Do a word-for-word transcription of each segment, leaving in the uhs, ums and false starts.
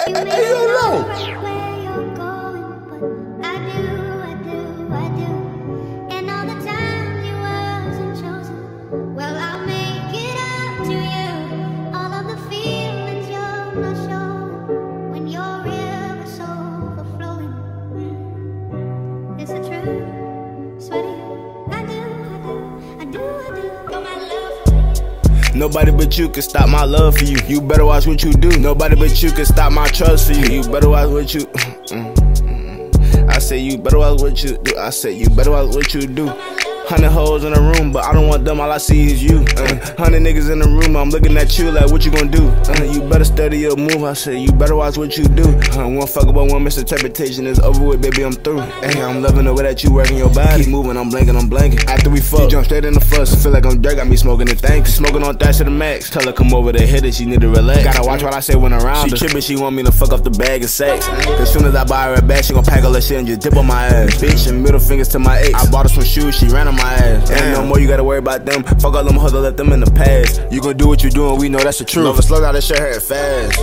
You Hey, may hey, yo, know yo. right where you're going, but I do, I do, I do. And all the time you wasn't chosen. Well, I'll make it up to you. All of the feelings you're not showing when your river's overflowing. Mm. Is it true? Swear to you, I do, I do, I do, I do. Got my love for you. Nobody but you can stop my love for you. You better watch what you do. Nobody but you can stop my trust for you. You better watch what you. I say you better watch what you do. I say you better watch what you do. Hundred hoes in the room, but I don't want them, all I see is you. uh, Hundred niggas in the room, I'm looking at you like, what you gonna do? Uh, you better study your move, I say, you better watch what you do. uh, One fuck about one misinterpretation is over with, baby, I'm through. Hey, I'm loving the way that you working your body. Keep moving, I'm blanking, I'm blanking. After we fuck, you jump straight in the fuss. Feel like I'm dirt, got me smoking the thanks. Smoking on Thatch to the max. Tell her come over to hit it, she need to relax. Gotta watch what I say when around her. She tripping, she want me to fuck off the bag of sex. Cause soon as I buy her a bag, she gon' pack all her shit and just dip on my ass. Bitch, and middle fingers to my ex. I bought her some shoes, she ran on my ass. Damn. No more, you gotta worry about them. Fuck all them hoes, let them in the past. You gon' do what you doing, we know that's the truth. Never slow down, that shit hurt fast.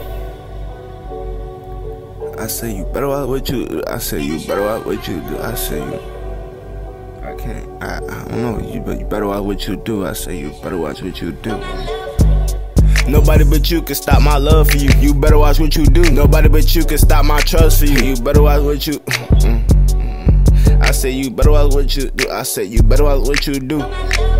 I say you better watch what you do. I say you better watch what you do. I say you. I can't. I, I don't know. You, but you better watch what you do. I say you better watch what you do. Nobody but you can stop my love for you. You better watch what you do. Nobody but you can stop my trust for you. You better watch what you. I say you better watch what you do. I say you better watch what you do.